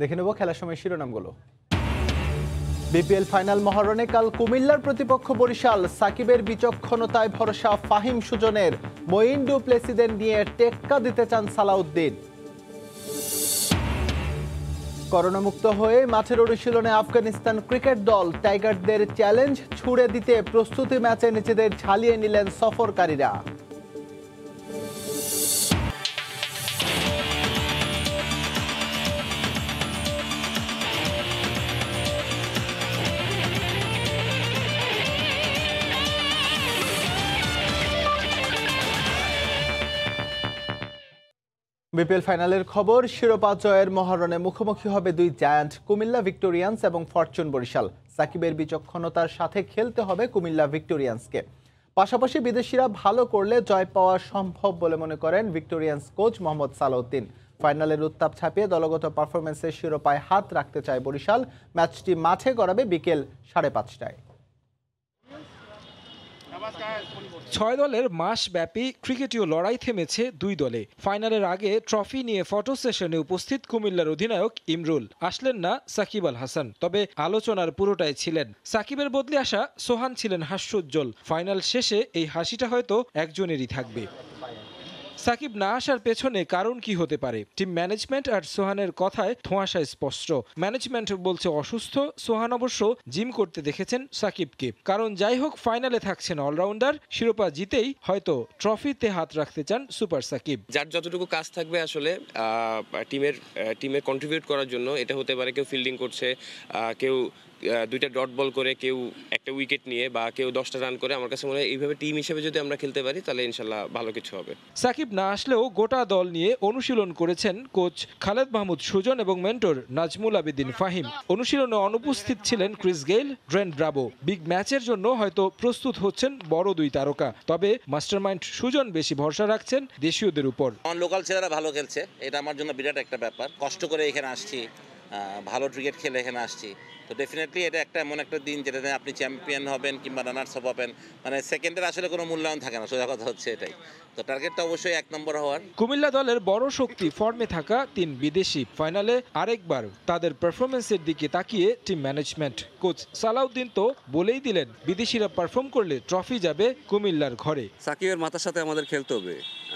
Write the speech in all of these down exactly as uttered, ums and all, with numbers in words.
দেখে নেব খেলার সময় শিরোনামগুলো। বিপিএল ফাইনাল মহারণে কাল কুমিল্লার প্রতিপক্ষ বরিশাল। সাকিবের বিচক্ষণতায় ভরসা ফাহিম সুজনের। মঈন ডু প্লেসিদের নিয়ে টেক্কা দিতে চান সালাউদ্দিন। করোনামুক্ত হয়ে মাঠের অনুশীলনে আফগানিস্তান ক্রিকেট দল। টাইগারদের চ্যালেঞ্জ ছুড়ে দিতে প্রস্তুতি ম্যাচে নিজেদের ঝালিয়ে নিলেন সফরকারীরা। বিপিএল ফাইনালের খবর। শিরোপা জয়ের মহারণে মুখোমুখি হবে দুই জায়ান্ট, কুমিল্লা ভিক্টোরিয়ান্স এবং ফরচুন বরিশাল। সাকিবের বিচক্ষণতার সাথে খেলতে হবে কুমিল্লা ভিক্টোরিয়ান্সকে। পাশাপাশি বিদেশিরা ভালো করলে জয় পাওয়া সম্ভব বলে মনে করেন ভিক্টোরিয়ান্স কোচ মোহাম্মদ সালাউদ্দিন। ফাইনালের উত্তাপ ছাপিয়ে দলগত পারফরমেন্সের শিরোপায় হাত রাখতে চায় বরিশাল। ম্যাচটি মাঠে গড়াবে বিকেল সাড়ে পাঁচটায়। ছয় দলের মাসব্যাপী ক্রিকেটীয় লড়াই থেমেছে দুই দলে। ফাইনালের আগে ট্রফি নিয়ে ফটো সেশনে উপস্থিত কুমিল্লার অধিনায়ক ইমরুল আসলেন না সাকিব আল হাসান, তবে আলোচনার পুরোটাই ছিলেন। সাকিবের বদলে আসা সোহান ছিলেন হাস্যোজ্জ্বল। ফাইনাল শেষে এই হাসিটা হয়তো একজনেরই থাকবে। সাকিব না আসার পেছনে কারণ কি হতে পারে? টিম ম্যানেজমেন্ট আর সোহানের কথায় ধোঁয়াশা স্পষ্ট। ম্যানেজমেন্ট বলছে অসুস্থ। সোহান অবশ্য জিম করতে দেখেছেন সাকিবকে। কারণ যাই হোক, ফাইনালে থাকছেন অলরাউন্ডার। শিরোপা জিতেই হয়তো ট্রফিতে হাত রাখতে চান সুপার সাকিব। যার যতটুকু কাজ থাকবে আসলে টিমের টিমে কন্ট্রিবিউট করার জন্য, এটা হতে পারে কেউ ফিল্ডিং করছে, কেউ দুইটা ডট বল করে, কেউ একটা উইকেট নিয়ে, বা কেউ দশটা রান করে। আমার কাছে মনে হয় এইভাবে টিম হিসেবে যদি আমরা খেলতে পারি তাহলে ইনশাল্লাহ ভালো কিছু হবে। সাকিব না আসলেও গোটা দল নিয়ে অনুশীলন করেছেন কোচ খালেদ মাহমুদ সুজন এবং মেন্টর নাজমুল আবেদিন ফাহিম। অনুশীলনে অনুপস্থিত ছিলেন Chris Gayle, Darren Bravo. Big ম্যাচের জন্য হয়তো প্রস্তুত হচ্ছেন বড় দুই তারকা, তবে মাস্টারমাইন্ড সুজন বেশি ভরসা রাখছেন দেশীয়দের উপর। লোকাল ছেলেরা ভালো খেলছে, এটা আমার জন্য বিরাট একটা ব্যাপার। কষ্ট করে এখানে আসছি, ভালো ক্রিকেট খেলে এখানে আসছি, তো ডেফিনেটলি এটা একটা এমন একটা দিন যেটাতে আপনি চ্যাম্পিয়ন হবেন কিংবা রানার্স আপ হবেন, মানে সেকেন্ডের আসলে কোনো মূল্যায়ন থাকে না। সোজা কথা হচ্ছে এটাই। তো টার্গেটটা অবশ্যই এক নম্বর হওয়ার। কুমিল্লা দলের বড় শক্তি ফর্মে থাকা তিন বিদেশি। ফাইনালে আরেকবার তাদের পারফরমেন্সের দিকে তাকিয়ে টিম ম্যানেজমেন্ট। কোচ সালাউদ্দিন তো বলেই দিলেন, বিদেশিরা পারফর্ম করলে ট্রফি যাবে কুমিল্লার ঘরে। সাকিবের মাথার সাথে আমাদের খেলতে হবে।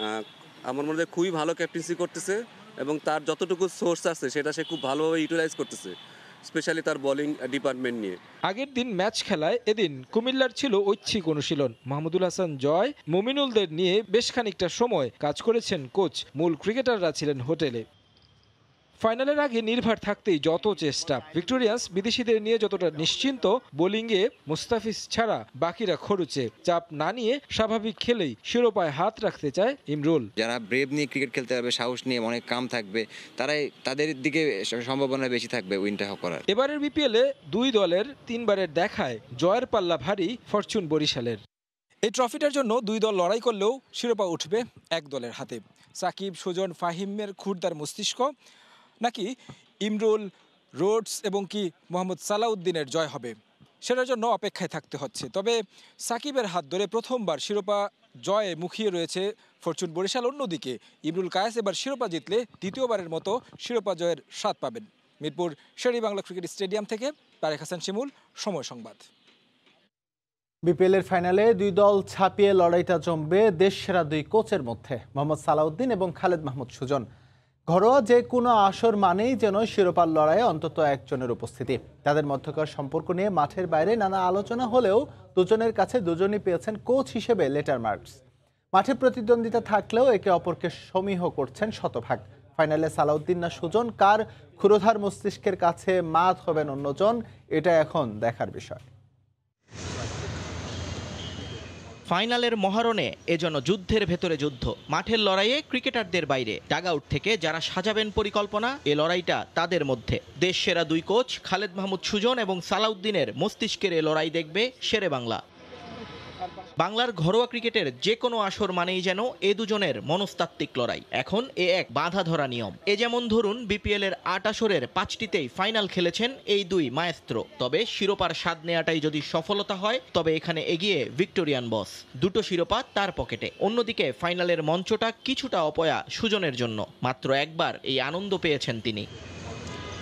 আমার মনে হয় খুবই ভালো ক্যাপ্টেন্সি করতেছে এবং তার যতটুকু সোর্স আছে সেটা সে খুব ভালোভাবে ইউটিলাইজ করতেছে, স্পেশালি তার বোলিং ডিপার্টমেন্ট নিয়ে। আগের দিন ম্যাচ খেলায় এদিন কুমিল্লার ছিল ঐচ্ছিক অনুশীলন। মাহমুদুল হাসান জয়, মুমিনুলদের নিয়ে বেশ খানিকটা সময় কাজ করেছেন কোচ। মূল ক্রিকেটাররা ছিলেন হোটেলে। ফাইনালের আগে নির্ভর থাকতেই যত চেষ্টা। ভিক্টোরিয়ান্স বিদেশিদের নিয়ে যতটা নিশ্চিন্ত, বোলিংয়ে মুস্তাফিজ ছাড়া বাকিরা খরুচে। চাপ না নিয়ে স্বাভাবিক খেলেই শিরোপায় হাত রাখতে চায় ইমরুল। যারা ব্রেভ নিয়ে ক্রিকেট খেলতে পারবে, সাহস নিয়ে অনেক কাম থাকবে, তারাই তাদের দিকে সম্ভাবনা বেশি থাকবে উইনটা করার। এবারের বিপিএলে দুই দলের তিনবারের দেখায় জয়ের পাল্লা ভারী ফরচুন বরিশালের। এই ট্রফিটার জন্য দুই দল লড়াই করলেও শিরোপা উঠবে এক দলের হাতে। সাকিব, সুজন, ফাহিমের ক্ষুরদার মস্তিষ্ক, নাকি ইমরুল, রোডস এবং কি মোহাম্মদ সালাউদ্দিনের জয় হবে, সেটার জন্য অপেক্ষায় থাকতে হচ্ছে। তবে সাকিবের হাত ধরে প্রথমবার শিরোপা জয়ে মুখিয়ে রয়েছে ফরচুন বরিশাল। অন্যদিকে ইমরুল কায়েস এবার শিরোপা জিতলে দ্বিতীয়বারের মতো শিরোপা জয়ের স্বাদ পাবেন। মিরপুর শেরি বাংলা ক্রিকেট স্টেডিয়াম থেকে তারেক হাসান শিমুল, সময় সংবাদ। বিপিএলের ফাইনালে দুই দল ছাপিয়ে লড়াইটা জমবে দেশ সেরা দুই কোচের মধ্যে, মোহাম্মদ সালাউদ্দিন এবং খালেদ মাহমুদ সুজন। ঘরোয়া যে কোনো আসর মানেই যেন শিরোপার লড়াইয়ে অন্তত একজনের উপস্থিতি। তাদের মধ্যকার সম্পর্ক নিয়ে মাঠের বাইরে নানা আলোচনা হলেও দুজনের কাছে দুজনই পেয়েছেন কোচ হিসেবে লেটার মার্কস। মাঠে প্রতিদ্বন্দ্বিতা থাকলেও একে অপরকে সমীহ করছেন শতভাগ। ফাইনালে সালাউদ্দিন না সুজন, কার ক্ষুরোধার মস্তিষ্কের কাছে মাত হবেন অন্যজন, এটা এখন দেখার বিষয়। ফাইনালের মহারণে এজন্য যুদ্ধের ভেতরে যুদ্ধ। মাঠের লড়াইয়ে ক্রিকেটারদের বাইরে ডাগআউট থেকে যারা সাজাবেন পরিকল্পনা, এ লড়াইটা তাদের মধ্যে। দেশ সেরা দুই কোচ খালেদ মাহমুদ সুজন এবং সালাউদ্দিনের মস্তিষ্কের এ লড়াই দেখবে শেরে বাংলা। বাংলার ঘরোয়া ক্রিকেটের যে কোনো আসর মানেই যেন এ দুজনের মনস্তাত্ত্বিক লড়াই। এখন এ এক বাঁধা ধরা নিয়ম। এ যেমন ধরুন বিপিএল এর আট আসরের পাঁচটিতেই ফাইনাল খেলেছেন এই দুই মায়েস্ত্রো। তবে শিরোপার স্বাদ নেওয়াটাই যদি সফলতা হয়, তবে এখানে এগিয়ে ভিক্টোরিয়ান বস। দুটো শিরোপা তার পকেটে। অন্যদিকে ফাইনালের মঞ্চটা কিছুটা অপয়া সুজনের জন্য। মাত্র একবার এই আনন্দ পেয়েছেন তিনি।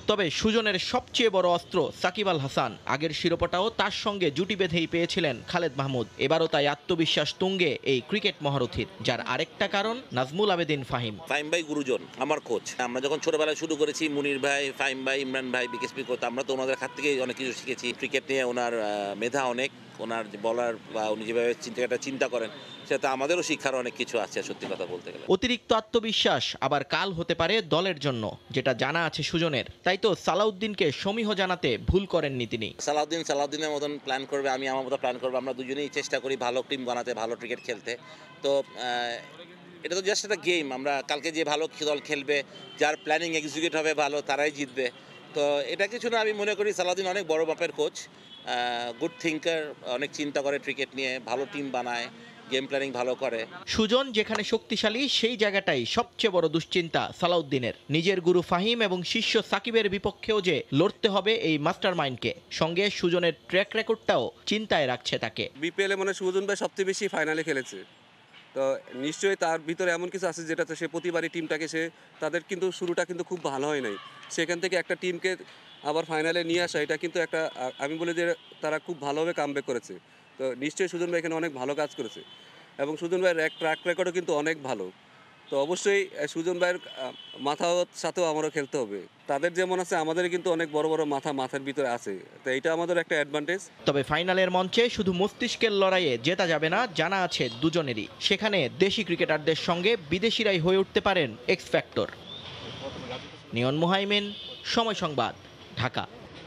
তবে সুজনের সবচেয়ে বড় অস্ত্র সাকিব আল হাসান। আগের শিরোপাটাও তার সঙ্গে জুটি বেঁধেই পেয়েছিলেন খালেদ মাহমুদ। এবারও তাই আত্মবিশ্বাস তুঙ্গে এই ক্রিকেট মহারথীর, যার আরেকটা কারণ নাজমুল আবেদিন ফাহিম। ফাহিম ভাই গুরুজন, আমার কোচ। আমরা যখন ছোটবেলায় শুরু করেছি, মুনির ভাই, ফাহিম ভাই, ইমরান ভাই, বিকেএসপি করতে, আমরা তো ওনাদের হাত থেকে অনেক কিছু শিখেছি। ক্রিকেট নিয়ে ওনার মেধা অনেক, ওনার বলার বা উনি যেভাবে চিন্তাটা চিন্তা করেন সেটা আমাদেরও শিক্ষার অনেক কিছু আছে সত্যি কথা বলতে গেলে। অতিরিক্ত আত্মবিশ্বাস আবার কাল হতে পারে দলের জন্য, যেটা জানা আছে সুজনের। তাই তো সালাউদ্দিনকে সমীহ জানাতে ভুল করেননি তিনি। সালাউদ্দিন সালাউদ্দিনের মতন প্ল্যান করবে, আমি আমার মতো প্ল্যান করবো। আমরা দুজনেই চেষ্টা করি ভালো টিম বানাতে, ভালো ক্রিকেট খেলতে। তো এটা তো জাস্ট একটা গেম। আমরা কালকে যে ভালো দল খেলবে, যার প্ল্যানিং এক্সিকিউট হবে ভালো, তারাই জিতবে। তো এটা কিছু না, আমি মনে করি সালাউদ্দিন অনেক বড় মাপের কোচ, গুড থিঙ্কার, অনেক চিন্তা করে ক্রিকেট নিয়ে, ভালো টিম বানায়, গেম প্ল্যানিং ভালো করে। সুজন যেখানে শক্তিশালী, সেই জায়গাটাই সবচেয়ে বড় দুশ্চিন্তা সালাউদ্দিনের। নিজের গুরু ফাহিম এবং শিষ্য সাকিবের বিপক্ষেও যে লড়তে হবে এই মাস্টার মাইন্ডকে, সঙ্গে সুজনের ট্র্যাক রেকর্ডটাও চিন্তায় রাখছে তাকে। বিপিএলে মানে সুজন ভাই সবচেয়ে বেশি ফাইনালে খেলেছে, তো নিশ্চয়ই তার ভিতরে এমন কিছু আছে যেটাতে সে প্রতিবারই টিমটাকে সে, তাদের কিন্তু শুরুটা কিন্তু খুব ভালো হয় নাই, সেখান থেকে একটা টিমকে আবার ফাইনালে নিয়ে আসা, এটা কিন্তু একটা, আমি বলি যে তারা খুব ভালোভাবে কামব্যাক করেছে। তো নিশ্চয়ই সুজন ভাই এখানে অনেক ভালো কাজ করেছে এবং সুজন ভাইয়ের এক ট্র্যাক রেকর্ডও কিন্তু অনেক ভালো। তো অবশ্যই সুজন ভাইয়ের মাথার সাথেও আমারও খেলতে হবে। তাদের যেমন আছে আমাদের কিন্তু অনেক বড় বড় মাথা মাথার ভিতরে আছে, তো এটা আমাদের একটা অ্যাডভান্টেজ। তবে ফাইনালের মঞ্চে শুধু মস্তিষ্কের লড়াইয়ে জেতা যাবে না, জানা আছে দুজনেরই। সেখানে দেশি ক্রিকেটারদের সঙ্গে বিদেশিরাই হয়ে উঠতে পারেন এক্স ফ্যাক্টর। নিয়ন মুহাইমিন, সময় সংবাদ, ঢাকা।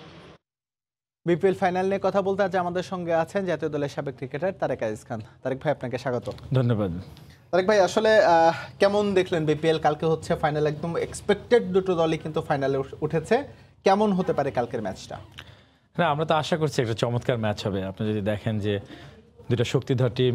বিপিএল ফাইনাল নিয়ে কথা বলতে আজ আমাদের সঙ্গে আছেন জাতীয় দলের সাবেক ক্রিকেটার তারেক আজিজ খান। তারেক ভাই, আপনাকে স্বাগত। ধন্যবাদ। তারেক ভাই, আসলে কেমন দেখলেন বিপিএল? কালকে হচ্ছে ফাইনাল, একদম এক্সপেক্টেড দুটো দলই কিন্তু ফাইনালে উঠেছে। কেমন হতে পারে কালকের ম্যাচটা? না, আমরা তো আশা করছি একটা চমৎকার ম্যাচ হবে। আপনি যদি দেখেন যে দুটো শক্তিধর টিম,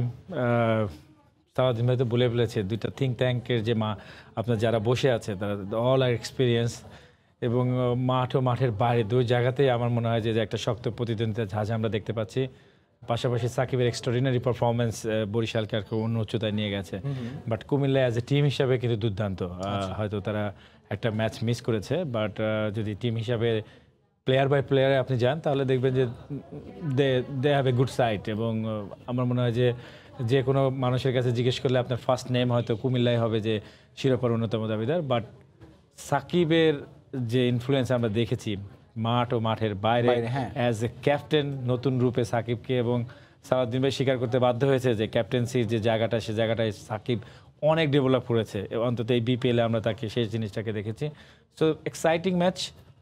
সালাউদ্দিন ভাই তো বলে ফেলেছে, দুইটা থিঙ্ক ট্যাঙ্কের যে মা আপনার যারা বসে আছে তারা অল আর এক্সপিরিয়েন্স, এবং মাঠ ও মাঠের বাইরে দুই জায়গাতেই আমার মনে হয় যে একটা শক্ত প্রতিদ্বন্দ্বিতা ঝাঁজ আমরা দেখতে পাচ্ছি। পাশাপাশি সাকিবের এক্সট্রাঅর্ডিনারি পারফরমেন্স বরিশালকে আর অন্য উচ্চতায় নিয়ে গেছে। But Comilla as a team হিসাবে কিন্তু দুর্দান্ত। হয়তো তারা একটা ম্যাচ মিস করেছে, বাট যদি টিম হিসাবে প্লেয়ার বাই প্লেয়ারে আপনি যান তাহলে দেখবেন যে they they have a good side. এবং আমার মনে হয় যে যে কোনো মানুষের কাছে জিজ্ঞেস করলে আপনার ফার্স্ট নেম হয়তো কুমিল্লাই হবে যে শিরোপার অন্যতম দাবিদার। বাট সাকিবের যে ইনফ্লুয়েন্স আমরা দেখেছি মাঠ ও মাঠের বাইরে অ্যাজ এ ক্যাপ্টেন, নতুন রূপে সাকিবকে, এবং সালাউদ্দিন ভাই স্বীকার করতে বাধ্য হয়েছে যে ক্যাপ্টেন্সির যে জায়গাটা, সে জায়গাটায় সাকিব অনেক ডেভেলপ করেছে। অন্তত এই বিপিএলে আমরা তাকে সেই জিনিসটাকে দেখেছি। So exciting match.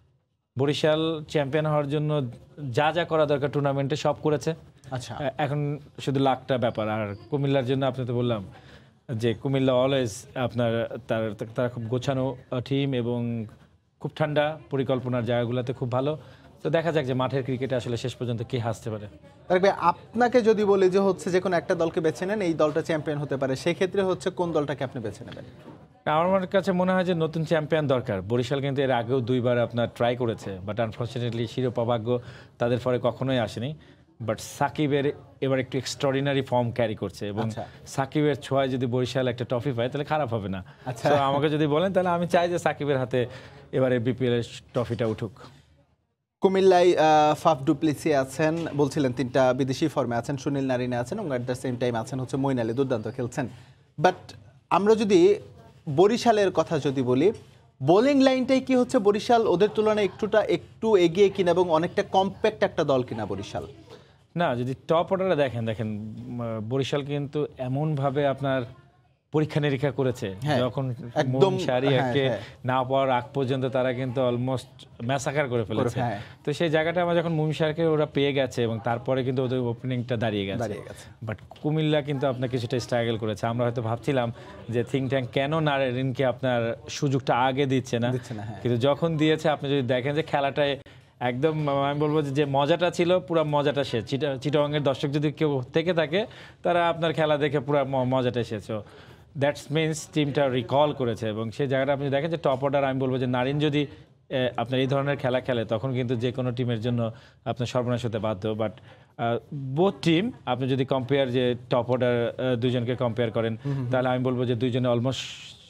Barishal champion হওয়ার জন্য যা যা করা দরকার টুর্নামেন্টে সব করেছে। আচ্ছা, এখন শুধু লাখটা ব্যাপার। আর কুমিল্লার জন্য আপনি তো বললাম যে কুমিল্লা অলওয়েজ আপনার তার তারা খুব গোছানো টিম এবং খুব ঠান্ডা, পরিকল্পনার জায়গাগুলোতে খুব ভালো। তো দেখা যাক যে মাঠের ক্রিকেটে আসলে শেষ পর্যন্ত কে হাসতে পারে। আপনাকে যদি বলি যে হচ্ছে যে কোনো একটা দলকে বেছে নেন, এই দলটা চ্যাম্পিয়ন হতে পারে, সেই ক্ষেত্রে হচ্ছে কোন দলটাকে আপনি বেছে নেবেন? আমার কাছে মনে হয় যে নতুন চ্যাম্পিয়ন দরকার। বরিশাল কিন্তু এর আগেও দুইবার আপনার ট্রাই করেছে, বাট আনফর্চুনেটলি শিরোপা ভাগ্য তাদের ফলে কখনোই আসেনি। বাট সাকিবের এবার একটু এক্সট্রাঅর্ডিনারি ফর্ম ক্যারি করছে, এবং সাকিবের ছোঁয়ায় যদি বরিশাল একটা ট্রফি পায় তাহলে খারাপ হবে না। তো আমাকে যদি বলেন তাহলে আমি চাই যে সাকিবের হাতে এবারে বিপিএল এর ট্রফিটা উঠুক। কুমিল্লায় ফাফ ডুপ্লিসি আছেন, বলছিলেন তিনটা বিদেশি ফর্মে আছেন, সুনীল নারিনে আছেন, এবং অ্যাট দ্য সেম টাইম আছেন হচ্ছে মঈন আলী, দুর্দান্ত খেলছেন। বাট আমরা যদি বরিশালের কথা যদি বলি, বোলিং লাইনটাই কি হচ্ছে বরিশাল ওদের তুলনায় একটুটা একটু এগিয়ে কিনা এবং অনেকটা কম্প্যাক্ট একটা দল কিনা বরিশাল? না, যদি টপ অর্ডারে দেখেন দেখেন বরিশাল কিন্তু এমনভাবে আপনার পরীক্ষা নিরীক্ষা করেছে, যখন একদম সারিয়াকে না পাওয়ার আগ পর্যন্ত তারা কিন্তু অলমোস্ট ম্যাসাকার করে ফেলেছে। তো সেই জায়গাটা আমার যখন মুমিশারকে ওরা পেয়ে গেছে এবং তারপরে কিন্তু ওদের ওপেনিংটা দাঁড়িয়ে গেছে। বাট কুমিল্লা কিন্তু আপনার কিছুটা স্ট্রাগল করেছে। আমরা হয়তো ভাবছিলাম যে থিঙ্ক ট্যাঙ্ক কেন নারিনকে আপনার সুযোগটা আগে দিচ্ছে না, কিন্তু যখন দিয়েছে আপনি যদি দেখেন যে খেলাটায় একদম আমি বলবো যে মজাটা ছিল, পুরো মজাটা শেষ। চিটা চিটাগাংয়ের দর্শক যদি কেউ থেকে থাকে তারা আপনার খেলা দেখে পুরো মজাটা শেষ। দ্যাটস মিনস টিমটা রিকল করেছে, এবং সেই জায়গাটা আপনি দেখেন যে টপ অর্ডার, আমি বলবো যে নারিন যদি আপনার এই ধরনের খেলা খেলে তখন কিন্তু যে কোনো টিমের জন্য আপনার সর্বনাশ হতে বাধ্য। বাট বোথ টিম আপনি যদি কম্পেয়ার যে টপ অর্ডার দুইজনকে কম্পেয়ার করেন তাহলে আমি বলবো যে দুইজনে অলমোস্ট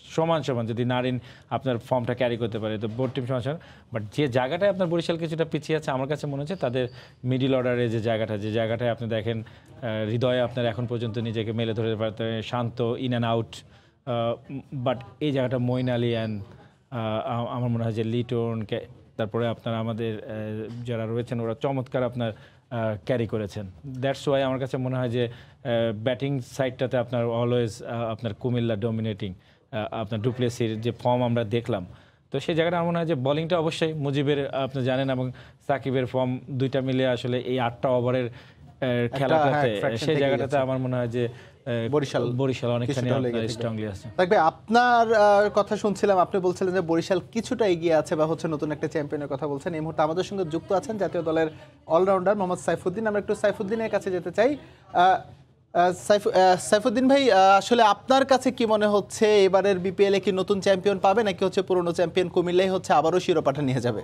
সমান সমান যদি নারিন আপনার ফর্মটা ক্যারি করতে পারে তো বোর্ড টিম সমান সমান। বাট যে জায়গাটায় আপনার বরিশাল কিছুটা পিছিয়ে আছে আমার কাছে মনে হচ্ছে তাদের মিডিল অর্ডারে যে জায়গাটা যে জায়গাটায় আপনি দেখেন হৃদয়ে আপনার এখন পর্যন্ত নিজেকে মেলে ধরে পারতে Shanto in and out, but এই জায়গাটা মঈন আলী অ্যান্ড আমার মনে হয় যে লিটন, তারপরে আপনার আমাদের যারা রয়েছেন ওরা চমৎকার আপনার ক্যারি করেছেন। দ্যাটস ওয়াই আমার কাছে মনে হয় যে ব্যাটিং সাইডটাতে আপনার অলওয়েজ আপনার কুমিল্লা ডমিনেটিং, আপনার ডুপ্লেসির যে ফর্ম আমরা দেখলাম তো সেই জায়গাটা আমার মনে হয় যে বোলিংটা অবশ্যই মুজিবের আপনি জানেন এবং সাকিবের ফর্ম দুইটা মিলে আসলে এই আটটা ওভারের খেলাটাতে সেই জায়গাটাতে আমার মনে হয় যে বরিশাল বরিশাল অনেকখানি স্ট্রংলি আছে। দেখবে আপনার কথা শুনছিলাম, আপনি বলছিলেন যে বরিশাল কিছুটা এগিয়ে আছে বা হচ্ছে নতুন একটা চ্যাম্পিয়নের কথা বলছেন। এই মুহূর্তে আমাদের সঙ্গে যুক্ত আছেন জাতীয় দলের অলরাউন্ডার মোহাম্মদ সাইফুদ্দিন। আমরা একটু সাইফুদ্দিনের কাছে যেতে চাই। সাইফুদ্দিন ভাই, আসলে আপনার কাছে কি মনে হচ্ছে এবারের বিপিএল এ কি নতুন চ্যাম্পিয়ন পাবে নাকি হচ্ছে পুরনো চ্যাম্পিয়ন কুমিল্লাই হচ্ছে আবারও শিরোপাটা নিয়ে যাবে?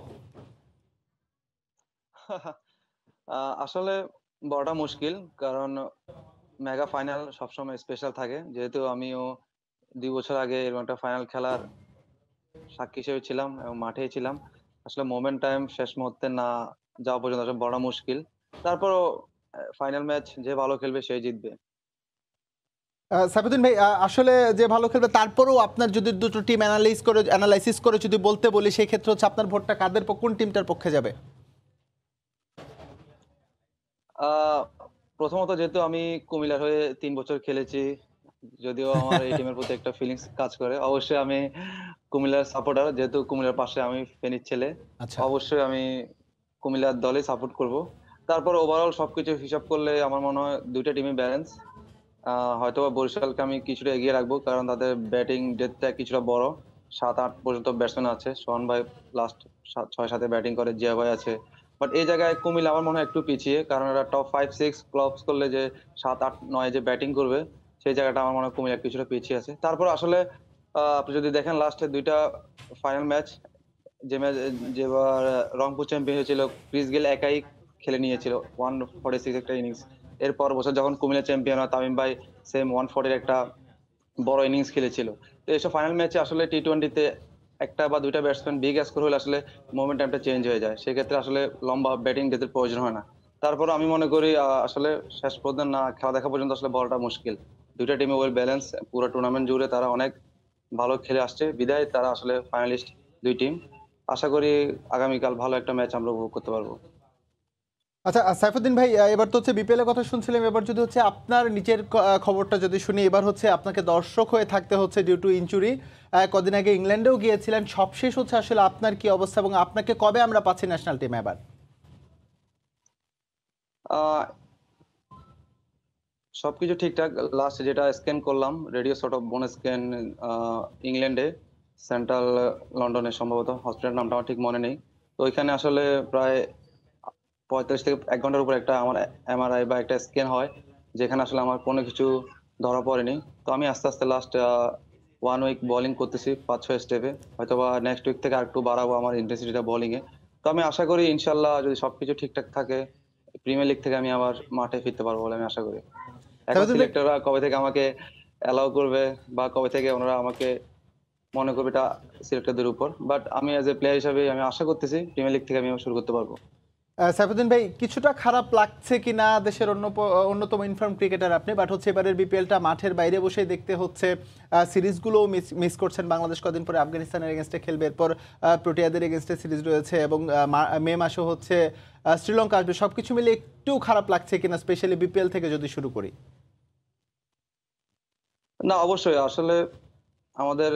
আসলে বড়টা মুশকিল, কারণ মেগা ফাইনাল সবসময় স্পেশাল থাকে। যেহেতু আমিও দুই বছর আগে এরকম একটা ফাইনাল খেলার সাক্ষী হিসেবে ছিলাম এবং মাঠেই ছিলাম। আসলে মোমেন্ট টাইম শেষ মুহূর্তে না যাওয়া পর্যন্ত আসলে বড় মুশকিল। তারপরও ফাইনাল ম্যাচ যে ভালো খেলবে সেই জিতবে। সাইফুদ্দিন ভাই, আসলে যে ভালো খেলবে তারপরেও আপনার যদি দুটো টিম অ্যানালাইজ করে অ্যানালাইসিস করে যদি বলতে বলি সেই ক্ষেত্রে হচ্ছে আপনার ভোটটা কাদের কোন টিমটার পক্ষে যাবে? প্রথমত যেহেতু আমি কুমিল্লার হয়ে তিন বছর খেলেছি, যদিও আমার এই টিমের প্রতি একটা ফিলিংস কাজ করে, অবশ্যই আমি কুমিল্লার সাপোর্টার। যেহেতু কুমিল্লার পাশে আমি ফেনীর ছেলে, অবশ্যই আমি কুমিল্লার দলে সাপোর্ট করব। তারপর ওভারঅল সবকিছু হিসাব করলে আমার মনে হয় দুইটা টিমই ব্যালেন্স। হয়তো বরিশালকে আমি কিছুটা এগিয়ে রাখবো, কারণ তাদের ব্যাটিং ডেপথটা কিছুটা বড়, সাত আট পর্যন্ত ব্যাটসম্যান আছে। সোহান ভাই লাস্ট ছয় সাথে ব্যাটিং করে, জিয়া ভাই আছে। বাট এই জায়গায় কুমিল্লা আমার মনে হয় একটু পিছিয়ে, কারণ এরা টপ ফাইভ সিক্স ক্লাবস করলে যে সাত আট নয় যে ব্যাটিং করবে সেই জায়গাটা আমার মনে হয় কুমিল্লা কিছুটা পিছিয়ে আছে। তারপর আসলে আপনি যদি দেখেন লাস্টে দুইটা ফাইনাল ম্যাচ, যে ম্যাচ যেবার রংপুর চ্যাম্পিয়ন হয়েছিল ক্রিস গেল একাই খেলে নিয়েছিল ওয়ান ফর্টি সিক্স একটা ইনিংস। এরপর বছর যখন কুমিল্লা চ্যাম্পিয়ন হয় তামিম ভাই সেম ওয়ান ফর্টির একটা বড় ইনিংস খেলেছিল। তো এইসব ফাইনাল ম্যাচে আসলে টি টোয়েন্টিতে একটা বা দুইটা ব্যাটসম্যান বিগ স্কোর হলে আসলে মোমেন্ট টাইমটা চেঞ্জ হয়ে যায়, সেক্ষেত্রে আসলে লম্বা ব্যাটিং ডেথের প্রয়োজন হয় না। তারপর আমি মনে করি আসলে শেষ পর্যন্ত না খেলা দেখা পর্যন্ত আসলে বলটা মুশকিল। দুইটা টিমে ওয়েল ব্যালেন্স, পুরো টুর্নামেন্ট জুড়ে তারা অনেক ভালো খেলে আসছে, বিদায় তারা আসলে ফাইনালিস্ট দুই টিম। আশা করি আগামীকাল ভালো একটা ম্যাচ আমরা উপভোগ করতে পারবো। আচ্ছা সাইফুদ্দিন ভাই, এবার তো হচ্ছে বিপিএল এর কথা শুনছিলাম, এবার যদি হচ্ছে আপনার নিচের খবরটা যদি শুনি, এবার হচ্ছে আপনাকে দর্শক হয়ে থাকতে হচ্ছে ডিউ টু ইনজুরি। কদিন আগে ইংল্যান্ডেও গিয়েছিলেন, সবশেষ হচ্ছে আসলে আপনার কি অবস্থা এবং আপনাকে কবে আমরা পাচ্ছি ন্যাশনাল টিমে? এবার সবকিছু ঠিকঠাক। লাস্ট যেটা স্ক্যান করলাম radio sort of bone scan ইংল্যান্ডে, সেন্ট্রাল লন্ডনে সম্ভবত, হসপিটাল নামটা আমার ঠিক মনে নেই। তো ওইখানে আসলে প্রায় পঁয়তাল্লিশ থেকে এক ঘন্টার উপর একটা আমার এমআরআই বা একটা স্ক্যান হয়, যেখানে আসলে আমার কোনো কিছু ধরা পড়েনি। তো আমি আস্তে আস্তে লাস্ট ওয়ান উইক বোলিং করতেছি পাঁচ ছয় স্টেপে, হয়তো বা নেক্সট উইক থেকে আরেকটু বাড়াবো আমার ইন্টেন্সিটিটা বোলিংয়ে। তো আমি আশা করি ইনশাল্লাহ যদি সবকিছু ঠিকঠাক থাকে প্রিমিয়ার লিগ থেকে আমি আবার মাঠে ফিরতে পারবো বলে আমি আশা করি। এখন সিলেক্টররা কবে থেকে আমাকে অ্যালাউ করবে বা কবে থেকে ওনারা আমাকে মনে করবে এটা সিলেক্টরদের উপর, বাট আমি অ্যাজ এ প্লেয়ার হিসাবে আমি আশা করতেছি প্রিমিয়ার লিগ থেকে আমি শুরু করতে পারবো। সাইফুদ্দিন ভাই, কিছুটা খারাপ লাগছে কিনা, দেশের অন্য অন্যতম ইনফর্ম ক্রিকেটার আপনি, বাট হচ্ছে এবারের বিপিএলটা মাঠের বাইরে বসে দেখতে হচ্ছে, সিরিজগুলোও মিস মিস করছেন। বাংলাদেশ কদিন পরে আফগানিস্তানের এগেনস্টে খেলবে, এরপর প্রোটিয়াদের এগেনস্টে সিরিজ রয়েছে এবং মে মাসে হচ্ছে শ্রীলঙ্কা আসবে। সব কিছু মিলে একটু খারাপ লাগছে কিনা, স্পেশালি বিপিএল থেকে যদি শুরু করি? না অবশ্যই, আসলে আমাদের